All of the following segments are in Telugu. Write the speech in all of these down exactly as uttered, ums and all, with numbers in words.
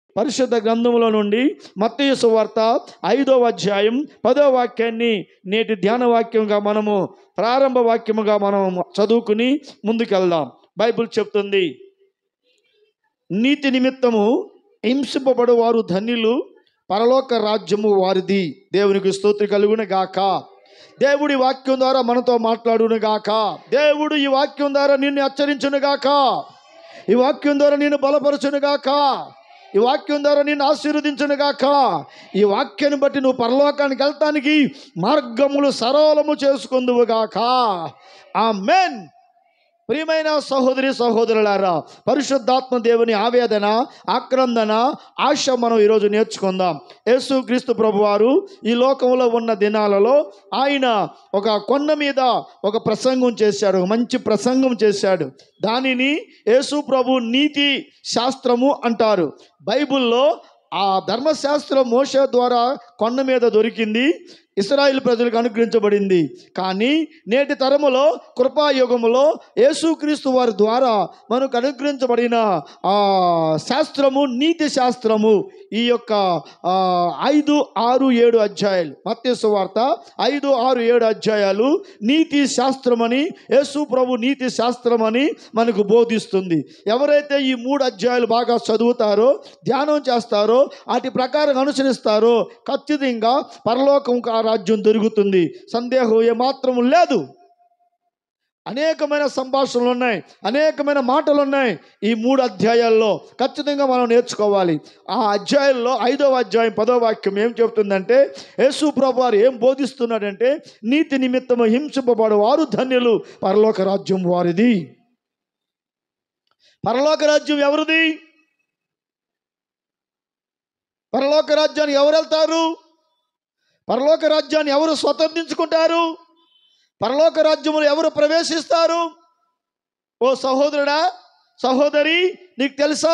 పరిశుద్ధ గ్రంథములో నుండి మత్తయి సువార్త ఐదవ అధ్యాయం పదో వాక్యాన్ని నేటి ధ్యాన వాక్యంగా మనము ప్రారంభ వాక్యముగా మనం చదువుకుని ముందుకెళ్దాం. బైబిల్ చెప్తుంది, నీతి నిమిత్తము హింసింపబడు వారు ధన్యులు, పరలోక రాజ్యము వారిది. దేవునికి స్తోత్రం కలుగును గాక. దేవుడి వాక్యం ద్వారా మనతో మాట్లాడును గాక. దేవుడు ఈ వాక్యం ద్వారా నిన్ను హెచ్చరించును గాక. ఈ వాక్యం ద్వారా నిన్ను బలపరచును గాక. ఈ వాక్యం ద్వారా నిన్ను ఆశీర్వదించును గాక. ఈ వాక్యాన్ని బట్టి నువ్వు పరలోకానికి వెళ్తానికి మార్గములు సరళము చేసుకుందువు గాక. ఆమేన్. ప్రియమైన సహోదరి సహోదరులారా, పరిశుద్ధాత్మ దేవుని ఆవేదన, ఆక్రందన, ఆశ మనం ఈరోజు నేర్చుకుందాం. యేసు క్రీస్తు ప్రభువారు ఈ లోకంలో ఉన్న దినాలలో ఆయన ఒక కొండ మీద ఒక ప్రసంగం చేశాడు, మంచి ప్రసంగం చేశాడు. దానిని యేసు ప్రభు నీతి శాస్త్రము అంటారు. బైబిల్లో ఆ ధర్మశాస్త్రం మోషే ద్వారా కొండ మీద దొరికింది, ఇశ్రాయేలు ప్రజలకు అనుగ్రహించబడింది. కానీ నేటి తరములో కృపాయుగములో యేసుక్రీస్తు వారి ద్వారా మనకు అనుగ్రహించబడిన ఆ శాస్త్రము నీతి శాస్త్రము. ఈ యొక్క ఐదు ఆరు ఏడు అధ్యాయాలు, మత్తయి సువార్త ఐదు ఆరు ఏడు అధ్యాయాలు నీతి శాస్త్రమని, యేసు ప్రభు నీతి శాస్త్రమని మనకు బోధిస్తుంది. ఎవరైతే ఈ మూడు అధ్యాయాలు బాగా చదువుతారో, ధ్యానం చేస్తారో, వాటి ప్రకారం అనుసరిస్తారో ఖచ్చితంగా పరలోకం రాజ్యం దొరుకుతుంది. సందేహం ఏమాత్రం లేదు. అనేకమైన సంభాషణలు ఉన్నాయి, అనేకమైన మాటలు ఉన్నాయి ఈ మూడు అధ్యాయాల్లో. ఖచ్చితంగా మనం నేర్చుకోవాలి. ఆ అధ్యాయంలో ఐదవ అధ్యాయం పదో వాక్యం ఏం చెప్తుందంటే, యేసు ప్రభు వారు ఏం బోధిస్తున్నాడంటే, నీతి నిమిత్తము హింసింపబడు వారు ధన్యులు, పరలోక రాజ్యం వారిది. పరలోక రాజ్యం ఎవరిది? పరలోక రాజ్యాన్ని ఎవరు వెళ్తారు? పరలోక రాజ్యాన్ని ఎవరు స్వతంత్రించుకుంటారు? పరలోక రాజ్యములు ఎవరు ప్రవేశిస్తారు? ఓ సహోదరుడా, సహోదరి, నీకు తెలుసా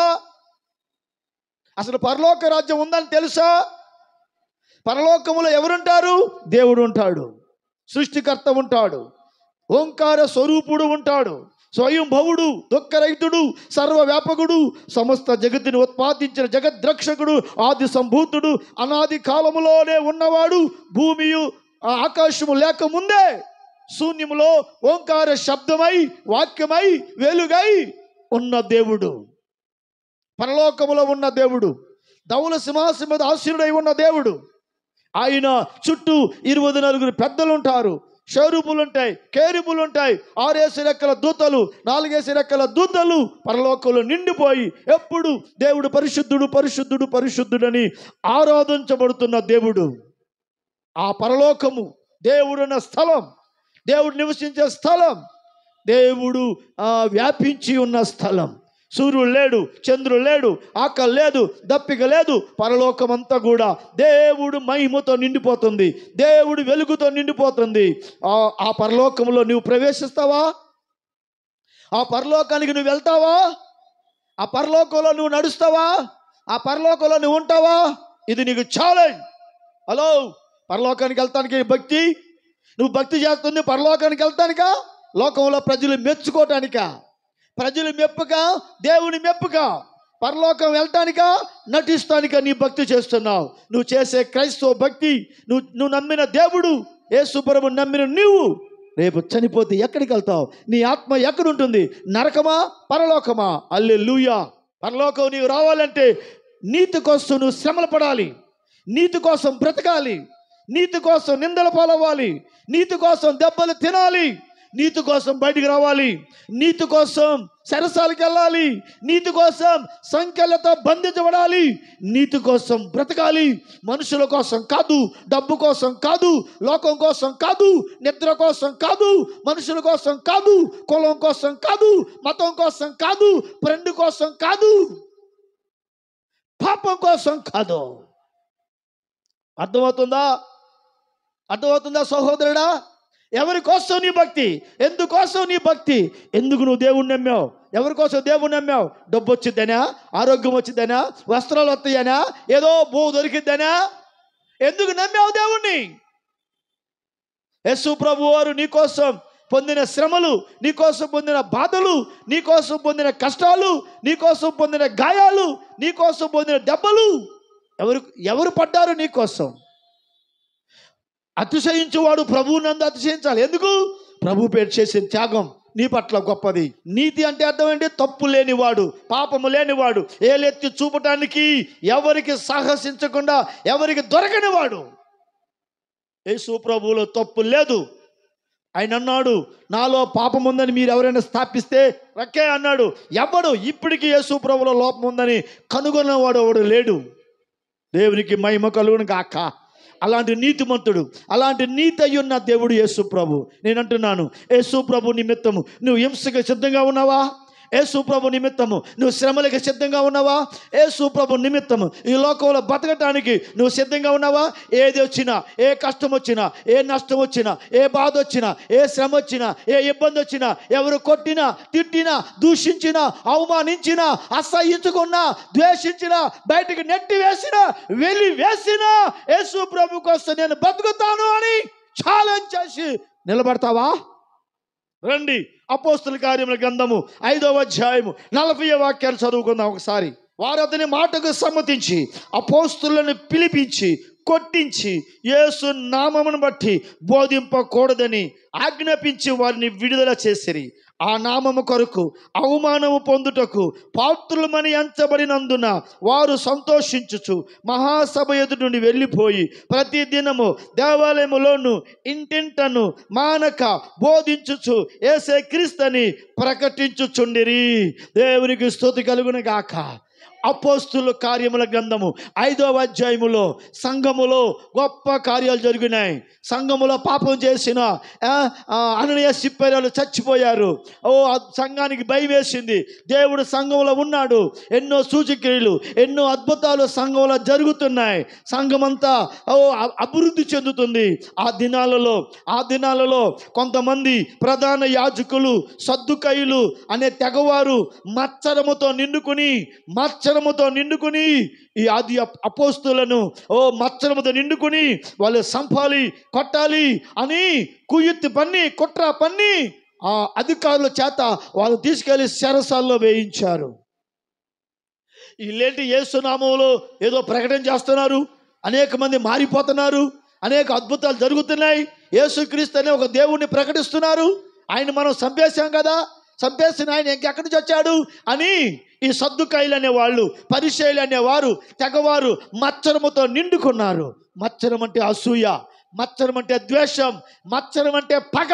అసలు పరలోక రాజ్యం ఉందని తెలుసా? పరలోకములో ఎవరుంటారు? దేవుడు ఉంటాడు, సృష్టికర్త ఉంటాడు, ఓంకార స్వరూపుడు ఉంటాడు, స్వయంభవుడు, దుఃఖరహితుడు, సర్వవ్యాపకుడు, సమస్త జగత్తుని ఉత్పాదించిన జగద్రక్షకుడు, ఆది సంభూతుడు, అనాది కాలములోనే ఉన్నవాడు, భూమియు ఆకాశము లేకముందే శూన్యములో ఓంకార శబ్దమై వాక్యమై వెలుగై ఉన్న దేవుడు, పరలోకములో ఉన్న దేవుడు, ధవల సింహాసనం మీద ఆసీనుడై ఉన్న దేవుడు. ఆయన చుట్టూ ఇరవై నలుగురు పెద్దలు ఉంటారు, షరూపులు ఉంటాయి, కేరుబులు ఉంటాయి, ఆరేసి రెక్కల దూతలు, నాలుగేసి రెక్కల దూతలు పరలోకంలో నిండిపోయి ఎప్పుడు దేవుడు పరిశుద్ధుడు పరిశుద్ధుడు పరిశుద్ధుడని ఆరాధించబడుతున్న దేవుడు. ఆ పరలోకము దేవుడున్న స్థలం, దేవుడు నివసించే స్థలం, దేవుడు వ్యాపించి ఉన్న స్థలం. సూర్యుడు లేడు, చంద్రుడు లేడు, ఆకలి లేదు, దప్పిక లేదు. పరలోకం అంతా కూడా దేవుడు మహిమతో నిండిపోతుంది, దేవుడు వెలుగుతో నిండిపోతుంది. ఆ పరలోకంలో నువ్వు ప్రవేశిస్తావా? ఆ పరలోకానికి నువ్వు వెళ్తావా? ఆ పరలోకంలో నువ్వు నడుస్తావా? ఆ పరలోకంలో నువ్వు ఉంటావా? ఇది నీకు ఛాలెంజ్. హలో, పరలోకానికి వెళ్తానికి భక్తి, నువ్వు భక్తి చేస్తుంది పరలోకానికి వెళ్తానికా, లోకంలో ప్రజలు మెచ్చుకోవటానికా? ప్రజలు మెప్పుగా, దేవుని మెప్పుగా, పరలోకం వెళ్ళటానికా, నటిస్తానికా నీ భక్తి చేస్తున్నావు? నువ్వు చేసే క్రైస్తవ భక్తి, నువ్వు నువ్వు నమ్మిన దేవుడు యేసు ప్రభువు నమ్మిన నువ్వు రేపు చనిపోతే ఎక్కడికి వెళ్తావు? నీ ఆత్మ ఎక్కడుంటుంది? నరకమా, పరలోకమా? హల్లెలూయా. పరలోకం నీకు రావాలంటే నీతి కోసం నువ్వు శ్రమలు పడాలి, నీతి కోసం బ్రతకాలి, నీతి కోసం నిందల పాలవ్వాలి, నీతి కోసం దెబ్బలు తినాలి, నీతి కోసం బయటికి రావాలి, నీతి కోసం సరసాలకు వెళ్ళాలి, నీతి కోసం సంఖ్యలతో బంధించబడాలి, నీతి కోసం బ్రతకాలి. మనుషుల కోసం కాదు, డబ్బు కోసం కాదు, లోకం కోసం కాదు, నిద్ర కోసం కాదు, మనుషుల కోసం కాదు, కులం కోసం కాదు, మతం కోసం కాదు, ఫ్రెండ్ కోసం కాదు, పాపం కోసం కాదు. అర్థమవుతుందా? అర్థమవుతుందా సహోదరుడా? ఎవరి కోసం నీ భక్తి? ఎందుకోసం నీ భక్తి? ఎందుకు నువ్వు దేవుణ్ణి నమ్మావు? ఎవరి కోసం దేవుణ్ణి నమ్మావు? డబ్బు వచ్చిద్దనా? ఆరోగ్యం వచ్చిద్దనా? వస్త్రాలు వస్తాయనా? ఏదో భూ దొరికిద్దనా? ఎందుకు నమ్మావు దేవుణ్ణి? యేసు ప్రభు వారు నీ కోసం పొందిన శ్రమలు, నీ కోసం పొందిన బాధలు, నీ కోసం పొందిన కష్టాలు, నీ కోసం పొందిన గాయాలు, నీ కోసం పొందిన దెబ్బలు, ఎవరు ఎవరు పడ్డారు నీ కోసం? అతిశయించువాడు ప్రభువు నందు అతిశయించాలి. ఎందుకు? ప్రభు పేరు చేసే త్యాగం నీ పట్ల గొప్పది. నీతి అంటే అర్థం ఏంటి? తప్పు లేనివాడు, పాపము లేనివాడు, ఏలెత్తి చూపటానికి ఎవరికి సాహసించకుండా ఎవరికి దొరకనివాడు. యేసు ప్రభువులో తప్పు లేదు. ఆయన అన్నాడు, నాలో పాపం ఉందని మీరు ఎవరైనా స్థాపిస్తే రక్కే అన్నాడు. ఎవడు ఇప్పటికీ యేసు ప్రభువులో లోపం ఉందని కనుగొన్నవాడు ఎవడు లేడు. దేవునికి మహిమ కలుగును గాక. అలాంటి నీతిమంతుడు, అలాంటి నీతి అయ్యున్న దేవుడు యేసు ప్రభు. నేను అంటున్నాను, యేసు ప్రభు నిమిత్తము నువ్వు హింసకు సిద్ధంగా ఉన్నావా? యేసు ప్రభు నిమిత్తము నువ్వు శ్రమలకు సిద్ధంగా ఉన్నావా? యేసు ప్రభు నిమిత్తము ఈ లోకంలో బతకటానికి నువ్వు సిద్ధంగా ఉన్నావా? ఏది వచ్చినా, ఏ కష్టం వచ్చినా, ఏ నష్టం వచ్చినా, ఏ బాధ వచ్చినా, ఏ శ్రమ వచ్చినా, ఏ ఇబ్బంది వచ్చినా, ఎవరు కొట్టినా, తిట్టినా, దూషించినా, అవమానించినా, అసహించుకున్నా, ద్వేషించినా, బయటికి నెట్టి వేసినా, వెళ్ళి వేసినా, యేసు ప్రభు కోసం నేను బతుకుతాను అని ఛాలెంజ్ చేసి నిలబడతావా? రండి, అపోస్తుల కార్యముల గ్రంథము ఐదవ అధ్యాయము నలభై వాక్యాలు చదువుకుందాం ఒకసారి. వారు అతని మాటకు సమ్మతించి అపోస్తులను పిలిపించి కొట్టించి యేసు నామమును బట్టి బోధింపకూడదని ఆజ్ఞాపించి వారిని విడుదల చేసిరి. ఆ నామము కొరకు అవమానము పొందుటకు పాత్రులమని ఎంచబడినందున వారు సంతోషించుచు మహాసభ ఎదుటి నుండి వెళ్ళిపోయి ప్రతి దినము దేవాలయములోను ఇంటింటను మానక బోధించుచు యేసే క్రీస్తుని ప్రకటించుచుండిరి. దేవునికి స్తుతి కలుగును గాక. అపోస్తుల కార్యముల గ్రంథము ఐదవ అధ్యాయములో సంఘములో గొప్ప కార్యాలు జరిగినాయి. సంఘములో పాపం చేసిన అననీయ సిప్పెరాలు చచ్చిపోయారు. ఓ సంఘానికి భయం వేసింది. దేవుడు సంఘంలో ఉన్నాడు. ఎన్నో సూచక్రియలు, ఎన్నో అద్భుతాలు సంఘంలో జరుగుతున్నాయి. సంఘమంతా ఓ అభివృద్ధి చెందుతుంది. ఆ దినాలలో ఆ దినాలలో కొంతమంది ప్రధాన యాజకులు, సద్దుకయ్యులు అనే తెగవారు మత్సరముతో నిండుకుని మత్సరముతో నిండుకుని ఈ ఆది అపోస్తులను ఓ మత్సరముతో నిండుకుని వాళ్ళు సంపాలి, కొట్టాలి అని కుయుత్తి పన్ని, కుట్ర పన్ని ఆ అధికారుల చేత వాళ్ళు తీసుకెళ్లి చెరసాల్లో వేయించారు. వీళ్ళేంటి యేసునామములో ఏదో ప్రకటన చేస్తున్నారు, అనేక మంది మారిపోతున్నారు, అనేక అద్భుతాలు జరుగుతున్నాయి, యేసుక్రీస్తు అనే ఒక దేవుణ్ణి ప్రకటిస్తున్నారు, ఆయన మనం చంపేశాం కదా, చంపేసిన ఆయన ఇంకెక్కడి నుంచి వచ్చాడు అని ఈ సద్దుకాయలు అనేవాళ్ళు, పరిసయ్యులు అనేవారు, తెగవారు మత్సరముతో నిండుకున్నారు. మత్సరం అంటే అసూయ, మత్సరం అంటే ద్వేషం, మత్సరం అంటే పగ.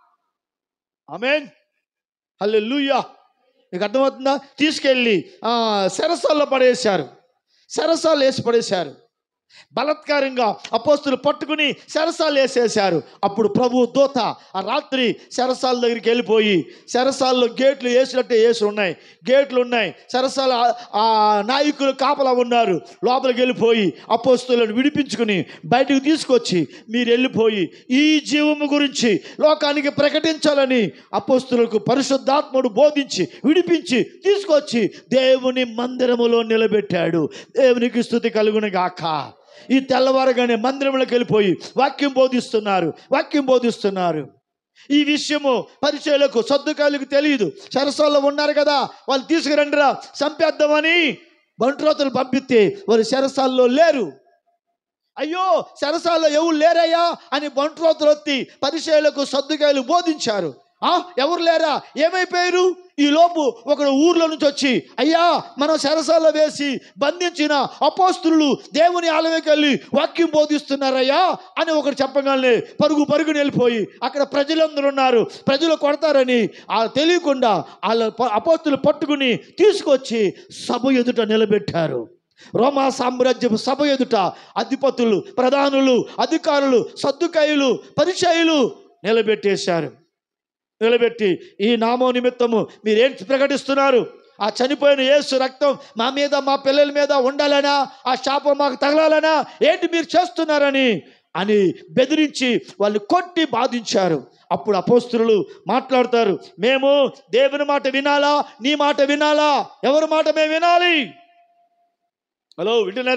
ఆమేన్, హల్లెలూయా. మీకు అర్థమవుతుందా? తీసుకెళ్ళి చెరసాల్లో పడేశారు, చెరసాలు వేసి పడేశారు. బలత్కారంగా అపోస్తులు పట్టుకుని చెరసాలు వేసేశారు. అప్పుడు ప్రభు దూత ఆ రాత్రి చెరసాల దగ్గరికి వెళ్ళిపోయి, చెరసాల్లో గేట్లు వేసినట్టే వేసి ఉన్నాయి, గేట్లు ఉన్నాయి, చెరసాల ఆ నాయకులు కాపలా ఉన్నారు. లోపలికి వెళ్ళిపోయి అపోస్తులను విడిపించుకుని బయటకు తీసుకొచ్చి మీరు వెళ్ళిపోయి ఈ జీవము గురించి లోకానికి ప్రకటించాలని అపోస్తులకు పరిశుద్ధాత్ముడు బోధించి విడిపించి తీసుకొచ్చి దేవుని మందిరములో నిలబెట్టాడు. దేవునికి స్తుతి కలుగును గాక. ఈ తెల్లవారగానే మందిరంలోకి వెళ్ళిపోయి వాక్యం బోధిస్తున్నారు, వాక్యం బోధిస్తున్నారు. ఈ విషయము పరిచయులకు, సద్దుకాయలకు తెలియదు. చెరసాల్లో ఉన్నారు కదా, వాళ్ళు తీసుకురండిరా చంపేద్దామని బంట్రోతులు పంపిస్తే వారు చెరసాల్లో లేరు. అయ్యో చెరసాల్లో ఎవరు లేరయ్యా అని బంట్రోతులు వచ్చి పరిచయులకు, సద్దుకాయలు బోధించారు. ఆ ఎవరు లేరా, ఏమైపోయారు? ఈ లోపు ఒకడు ఊర్లో నుంచి వచ్చి, అయ్యా మనం చెరసాల్లో వేసి బంధించిన అపోస్తులు దేవుని ఆలయంకి వెళ్ళి వాక్యం బోధిస్తున్నారయ్యా అని ఒకడు చెప్పగానే పరుగు పరుగుని వెళ్ళిపోయి అక్కడ ప్రజలందరూ ఉన్నారు, ప్రజలు కొడతారని ఆ తెలియకుండా వాళ్ళ అపోస్తులు పట్టుకుని తీసుకొచ్చి సభ ఎదుట నిలబెట్టారు. రోమా సామ్రాజ్యపు సభ ఎదుట అధిపతులు, ప్రధానులు, అధికారులు, సద్దుకాయులు, పరిచయులు నిలబెట్టేశారు. నిలబెట్టి ఈ నామం నిమిత్తము మీరేంటి ప్రకటిస్తున్నారు? ఆ చనిపోయిన యేసు రక్తం మా మీద, మా పిల్లల మీద ఉండాలనా, ఆ శాపం మాకు తగలాలనా, ఏంటి మీరు చేస్తున్నారని అని బెదిరించి వాళ్ళు కొట్టి బాధించారు. అప్పుడు అపోస్తులు మాట్లాడతారు, మేము దేవుని మాట వినాలా, నీ మాట వినాలా? ఎవరి మాట మేము వినాలి? హలో, వింటున్నారా?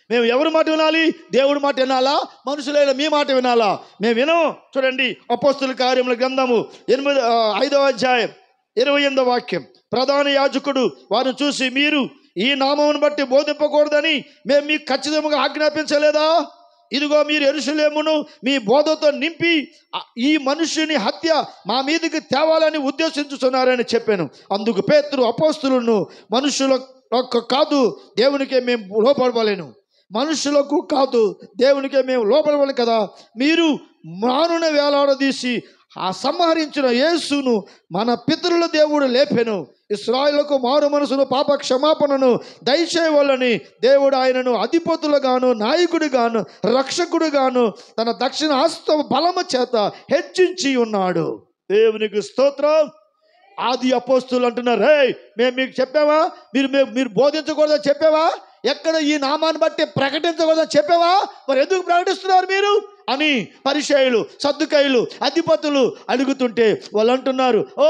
మేము ఎవరి మాట వినాలి? దేవుడి మాట వినాలా? మనుషులైన మీ మాట వినాలా? మేము వినము. చూడండి, అపోస్తుల కార్యముల గ్రంథము ఎనిమిది ఐదవ అధ్యాయం ఇరవై ఎనిమిదవ వాక్యం. ప్రధాన యాజకుడు వారిని చూసి, మీరు ఈ నామమును బట్టి బోధింపకూడదని మేము మీకు ఖచ్చితంగా ఆజ్ఞాపించలేదా? ఇదిగో మీరు యెరూషలేమును మీ బోధతో నింపి ఈ మనుష్యుని హత్య మా మీదకి తేవాలని ఉద్దేశించుతున్నారని చెప్పాను. అందుకు పేతురు, అపోస్తులను, మనుషులకు కాదు దేవునికే మేము లోపడవలేను, మనుషులకు కాదు దేవునికే మేము లోపడవలేను కదా. మీరు మానున వేలాడదీసి ఆ సంహరించిన యేసును మన పితరుల దేవుడు లేపెను. ఇశ్రాయేలుకు మారు మనసును పాప క్షమాపణను దయచేయవలని దేవుడు ఆయనను అధిపతులుగాను నాయకుడిగాను రక్షకుడిగాను తన దక్షిణ హస్త బలము చేత హెచ్చించి ఉన్నాడు. దేవునికి స్తోత్రం. ఆది అపోస్తులు అంటున్నారు, రే మేము మీకు చెప్పావా? మీరు మీరు బోధించకూడదని చెప్పావా? ఎక్కడ ఈ నామాన్ని బట్టి ప్రకటించకూడదని చెప్పావా? మరి ఎందుకు ప్రకటిస్తున్నారు మీరు అని పరిసయ్యులు, సద్దుకయ్యులు, అధిపతులు అడుగుతుంటే వాళ్ళు అంటున్నారు, ఓ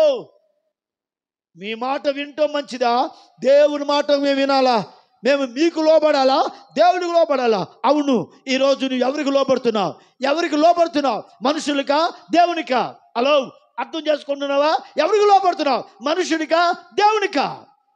మీ మాట వింటం మంచిదా? దేవుని మాట మేము వినాలా? మేము మీకు లోబడాలా? దేవునికి లోబడాలా? అవును. ఈరోజు నువ్వు ఎవరికి లోబడుతున్నావు? ఎవరికి లోబడుతున్నావు? మనుషులకా దేవునికా? హలో, అర్థం చేసుకుంటున్నావా? ఎవరికి లోబడుతున్నావు? మనుషునికా దేవునికా?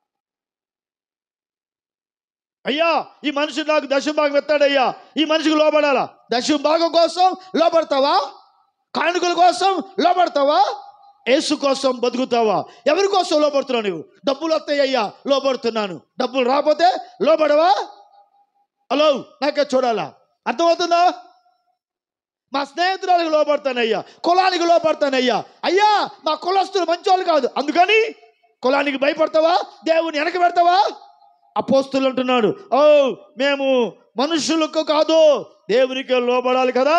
అయ్యా ఈ మనిషి నాకు దశమ భాగం ఎత్తాడయ్యా, ఈ మనిషికి లోబడాలా? దశమ భాగం కోసం లోబడతావా? కానుకల కోసం లోబడతావా? యేసు కోసం బతుకుతావా? ఎవరి కోసం లోబడుతున్నావు? నువ్వు డబ్బులు వస్తాయ్యా లోబడుతున్నాను, డబ్బులు రాకపోతే లోబడవా? హలో, నాకే చూడాలా? అర్థమవుతుందా? మా స్నేహితురాలకు లోబడతానయ్యా, కులానికి లోబడతానయ్యా. అయ్యా మా కులస్తులు మంచోళ్ళు కాదు, అందుకని కులానికి భయపడతావా? దేవుని వెనక పెడతావా? అపోస్తులు అంటున్నాడు, ఓ మేము మనుషులకు కాదు దేవునికి లోబడాలి కదా.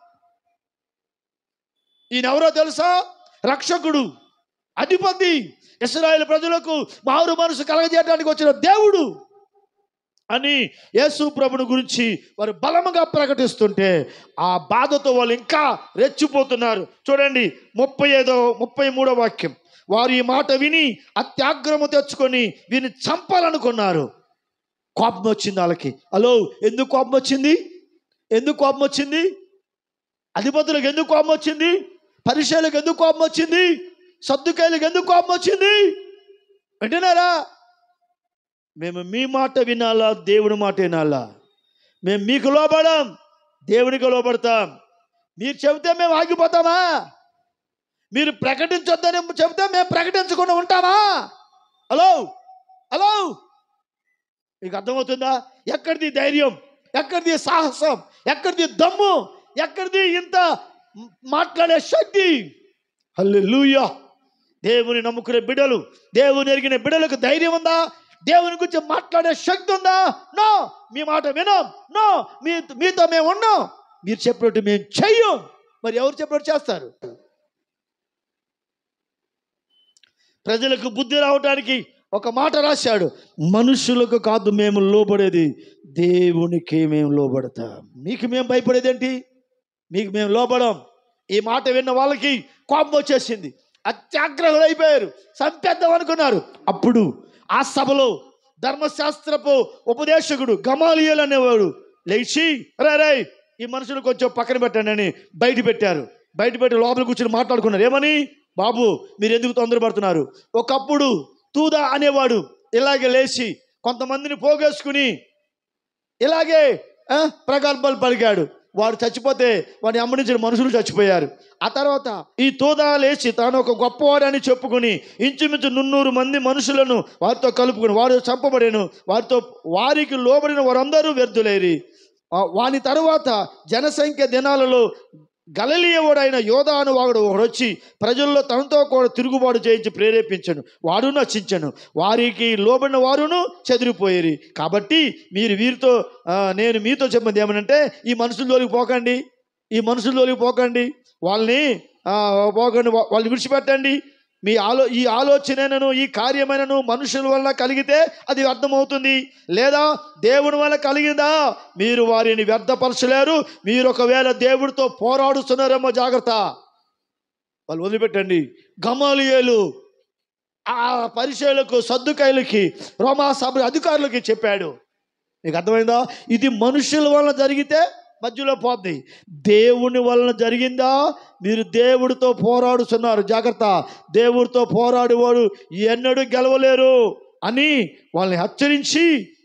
ఈయన ఎవరో తెలుసా? రక్షకుడు, అధిపతి, ఇశ్రాయేలు ప్రజలకు మారు మనసు కలగజేయడానికి వచ్చిన దేవుడు అని యేసు ప్రభుని గురించి వారు బలముగా ప్రకటిస్తుంటే ఆ బాధతో వాళ్ళు ఇంకా రెచ్చిపోతున్నారు. చూడండి, ముప్పై ఐదో ముప్పై మూడో వాక్యం. వారు ఈ మాట విని అత్యాగ్రహము తెచ్చుకొని వీరిని చంపాలనుకున్నారు. కోపం వచ్చింది వాళ్ళకి. హలో, ఎందుకు కోపం వచ్చింది? ఎందుకు కోపం వచ్చింది? అధిపతులకు ఎందుకు కోపం వచ్చింది? పరిసయ్యులకు ఎందుకు కోపం వచ్చింది? సద్దుకయ్యులకు ఎందుకు కోపం వచ్చింది? వింటున్నారా? మేము మీ మాట వినాలా? దేవుని మాట వినాలా? మేము మీకు లోబడాం, దేవునికి లోబడతాం. మీరు చెబితే మేము ఆగిపోతామా? మీరు ప్రకటించొద్దని చెబితే మేము ప్రకటించకుండా ఉంటామా? హలో హలో మీకు అర్థమవుతుందా? ఎక్కడిది ధైర్యం? ఎక్కడిది సాహసం? ఎక్కడిది దమ్ము? ఎక్కడిది ఇంత మాట్లాడే శక్తి? హల్లెలూయా. దేవుని నమ్ముకునే బిడ్డలు, దేవుని ఎరిగిన బిడ్డలకు ధైర్యం ఉందా? దేవుని గురించి మాట్లాడే శక్తి ఉందా? నో. మీ మాట వినం. నో. మీ మీతో మేము ఉన్నాం. మీరు చెప్పినట్టు మేము చెయ్యం. మరి ఎవరు చెప్పినట్టు చేస్తారు? ప్రజలకు బుద్ధి రావడానికి ఒక మాట రాశాడు, మనుషులకు కాదు మేము లోబడేది, దేవునికి మేము లోబడతాం. మీకు మేము భయపడేది ఏంటి? మీకు మేము లోబడం. ఈ మాట విన్న వాళ్ళకి కోపం వచ్చేసింది, అత్యాగ్రహులు అయిపోయారు, చంపేద్దాం అనుకున్నారు. అప్పుడు ఆ సభలో ధర్మశాస్త్రపు ఉపదేశకుడు గమాలియేలు అనేవాడు లేచి, రే రే ఈ మనుషులు కొంచెం పక్కన పెట్టండి అని బయట పెట్టారు. బయట పెట్టి లోపల కూర్చొని మాట్లాడుకున్నారు. ఏమని? బాబు మీరు ఎందుకు తొందరపడుతున్నారు? ఒకప్పుడు తూదా అనేవాడు ఇలాగే లేచి కొంతమందిని పోగేసుకుని ఇలాగే ప్రగల్భాలు పలికాడు. వాడు చచ్చిపోతే వాడిని అమ్మడించిన మనుషులు చచ్చిపోయారు. ఆ తర్వాత ఈ తూదా లేచి తాను ఒక గొప్పవాడని చెప్పుకుని ఇంచుమించు మున్నూరు మంది మనుషులను వారితో కలుపుకుని వారు చంపబడేను. వారితో వారికి లోబడిన వారందరూ వ్యర్థులేరి. వాని తరువాత జనసంఖ్య దినాలలో గలిలయవాడైన యోధా అను వాడు ఒకడు వచ్చి ప్రజల్లో తనతో కూడా తిరుగుబాటు చేయించి ప్రేరేపించను. వాడు నశించను, వారికి లోబడిన వారును చెదిరిపోయేరి. కాబట్టి మీరు వీరితో నేను మీతో చెప్పినది ఏమనంటే, ఈ మనుషుల్లోకి పోకండి, ఈ మనుషుల్లోకి పోకండి, వాళ్ళని పోకండి, వాళ్ళని విడిచిపెట్టండి. మీ ఆలో ఈ ఆలోచనను ఈ కార్యమైనను మనుషుల వల్ల కలిగితే అది వ్యర్థమవుతుంది, లేదా దేవుని వల్ల కలిగిందా మీరు వారిని వ్యర్థపరచలేరు. మీరు ఒకవేళ దేవుడితో పోరాడుతున్నారేమో జాగ్రత్త, వాళ్ళు వదిలిపెట్టండి. గమాలియేలు ఆ పరిసయ్యులకు, సద్దుకయ్యులకి, రోమా సభ అధికారులకి చెప్పాడు, మీకు అర్థమైందా? ఇది మనుషుల వలన జరిగితే మధ్యలో పోద్ది. దేవుని వలన జరిగిందా? మీరు దేవుడితో పోరాడుతున్నారు, జాగ్రత్త. దేవుడితో పోరాడేవాడు ఎన్నడూ గెలవలేరు అని వాళ్ళని హెచ్చరించి,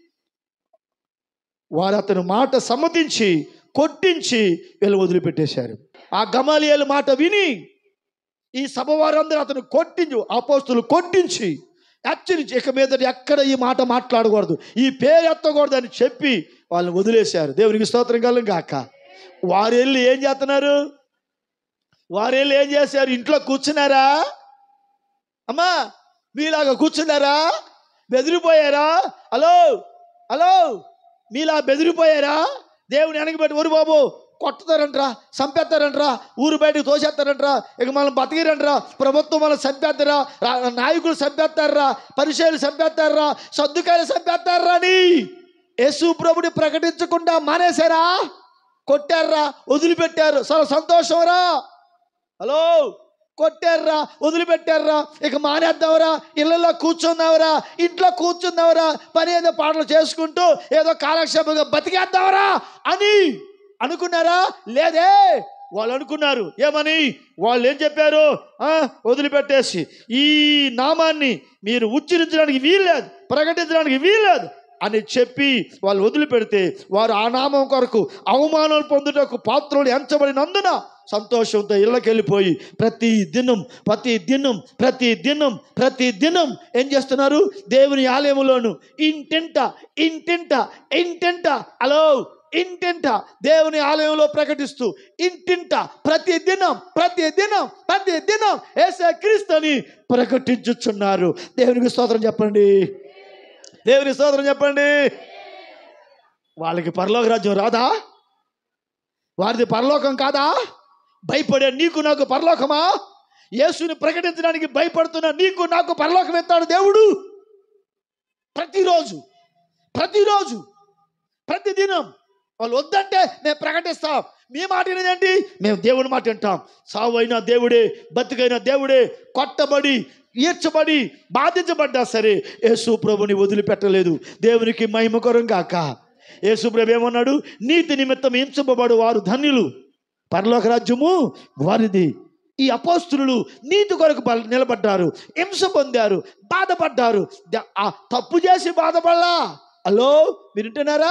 వారు అతని మాట సమ్మతించి కొట్టించి వీళ్ళు వదిలిపెట్టేశారు. ఆ గమలీయేలు మాట విని ఈ సభ వారందరూ అతను కొట్టించు అపోస్తులు కొట్టించి హెచ్చరించి, ఇక మీద ఎక్కడ ఈ మాట మాట్లాడకూడదు, ఈ పేరు ఎత్తకూడదు అని చెప్పి వాళ్ళని వదిలేశారు. దేవునికి స్తోత్రం కలుగును గాక. వారు వెళ్ళి ఏం చేస్తున్నారు? వారు వెళ్ళి ఏం చేశారు? ఇంట్లో కూర్చున్నారా? అమ్మా, మీలాగా కూర్చున్నారా? బెదిరిపోయారా? హలో హలో మీలా బెదిరిపోయారా? దేవుని వెనకబెట్టి, ఒరు బాబు కొట్టుతారంట్రా, చంపేస్తారంట్రా, ఊరు బయటకు తోసేస్తారంట్రా, ఇక మనం బతికిరంట్రా, ప్రభుత్వం మనం చంపేస్తారా, నాయకులు చంపేస్తారా, పరిచయాలు చంపేస్తారా, సర్దుకాయలు చంపేస్తారా అని యేసు ప్రభుని ప్రకటించకుండా మానేశారా? కొట్టారా? వదిలిపెట్టారు. చాలా సంతోషంరా. హలో, కొట్టారా? వదిలిపెట్టారా? ఇక మానేద్దావరా, ఇళ్ళల్లో కూర్చుందావరా, ఇంట్లో కూర్చుందావరా, పని ఏదో పాటలు చేసుకుంటూ ఏదో కాలక్షేపంగా బతికేద్దావరా అని అనుకున్నారా? లేదే. వాళ్ళు అనుకున్నారు ఏమని? వాళ్ళు ఏం చెప్పారు? వదిలిపెట్టేసి ఈ నామాన్ని మీరు ఉచ్చరించడానికి వీల్లేదు, ప్రకటించడానికి వీల్లేదు అని చెప్పి వాళ్ళు వదిలిపెడితే, వారు ఆ నామం కొరకు అవమానాలు పొందుటకు పాత్రలు ఎంచబడినందున సంతోషంతో ఇళ్ళకి వెళ్ళిపోయి ప్రతి దినం ప్రతి దినం ప్రతి దినం ప్రతి దినం ఏం చేస్తున్నారు? దేవుని ఆలయంలోను ఇంటింట ఇంటింట ఇంటింట హలో ఇంటింట దేవుని ఆలయంలో ప్రకటిస్తూ ఇంటింట ప్రతి దినం ప్రతి దినం ప్రతి దినం యేసు క్రీస్తుని ప్రకటించుచున్నారు. దేవునికి స్తోత్రం చెప్పండి. దేవుని స్తోత్రం చెప్పండి. వాళ్ళకి పరలోక రాజ్యం రాదా? వారిది పరలోకం కాదా? భయపడే నీకు నాకు పరలోకమా? యేసుని ప్రకటించడానికి భయపడుతున్న నీకు నాకు పరలోకం ఎత్తాడు దేవుడు. ప్రతిరోజు ప్రతిరోజు ప్రతిదినం వాళ్ళు వద్దంటే మేము ప్రకటిస్తాం. మీ మాట వినేదేంటి? మేము దేవుని మాట వింటాం. సావు అయినా దేవుడే, బతికైనా దేవుడే. కొట్టబడి ఈడ్చబడి బాధించబడ్డా సరే యేసు ప్రభుని వదిలిపెట్టలేదు. దేవునికి మహిమకరం గాక. యేసు ప్రభు ఏమన్నాడు? నీతి నిమిత్తం హింసింపబడు వారు ధన్యులు, పరలోక రాజ్యము వారిది. ఈ అపోస్తులు నీతి కొరకు నిలబడ్డారు, హింస పొందారు, బాధపడ్డారు. ఆ తప్పు చేసి బాధపడలా. హలో, మీరు వింటున్నారా?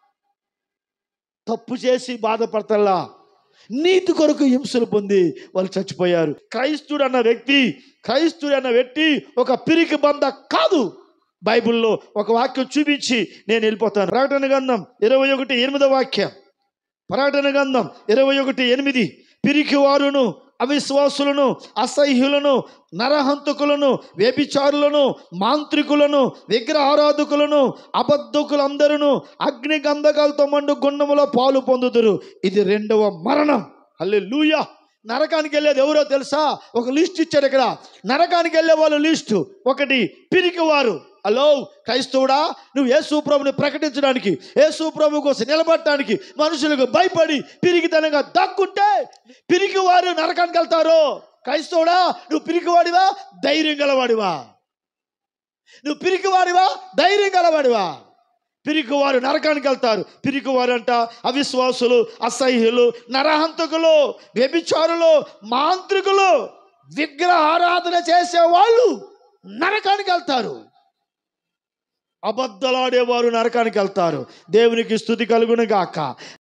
తప్పు చేసి బాధపడతల్లా, నీతి కొరకు హింసలు పొంది వాళ్ళు చచ్చిపోయారు. క్రైస్తుడు అన్న వ్యక్తి క్రైస్తుడు అన్న వ్యక్తి ఒక పిరికి బంద కాదు. బైబిల్లో ఒక వాక్యం చూపించి నేను వెళ్ళిపోతాను. ప్రకటన గ్రంథం ఇరవై ఒకటి ఎనిమిదో వాక్యం. ప్రకటన గ్రంథం ఇరవై ఒకటి ఎనిమిది. పిరికి వారును, అవిశ్వాసులను, అసహ్యులను, నరహంతకులను, వ్యభిచారులను, మాంత్రికులను, విగ్రహారాధకులను, అబద్ధకులందరూ అగ్ని గంధకాలతో మండు గుండములో పాలు పొందుదురు. ఇది రెండవ మరణం. హల్లెలూయా. నరకానికి వెళ్ళేది ఎవరో తెలుసా? ఒక లిస్ట్ ఇచ్చాడు ఇక్కడ. నరకానికి వెళ్ళే వాళ్ళు లిస్టు ఒకటి పిరికివారు. హలో క్రైస్తవుడా, నువ్వు యేసు ప్రభుని ప్రకటించడానికి, యేసు ప్రభు కోసం నిలబడటానికి మనుషులకు భయపడి పిరికితనంగా దక్కుంటే పిరికివారు నరకానికి వెళ్తారు. క్రైస్తవుడా, నువ్వు పిరికివాడివా? ధైర్యం గలవాడివా? నువ్వు పిరికివాడివా? ధైర్యం గలవాడివా? పిరికివారు నరకానికి వెళ్తారు. పిరికివారు అంట అవిశ్వాసులు, అసహ్యులు, నరహంతకులు, వ్యభిచారులు, మాంత్రికులు, విగ్రహ ఆరాధన చేసేవాళ్ళు నరకానికి వెళ్తారు. అబద్ధలాడేవారు నరకానికి వెళ్తారు. దేవునికి స్తుతి కలుగును గాక.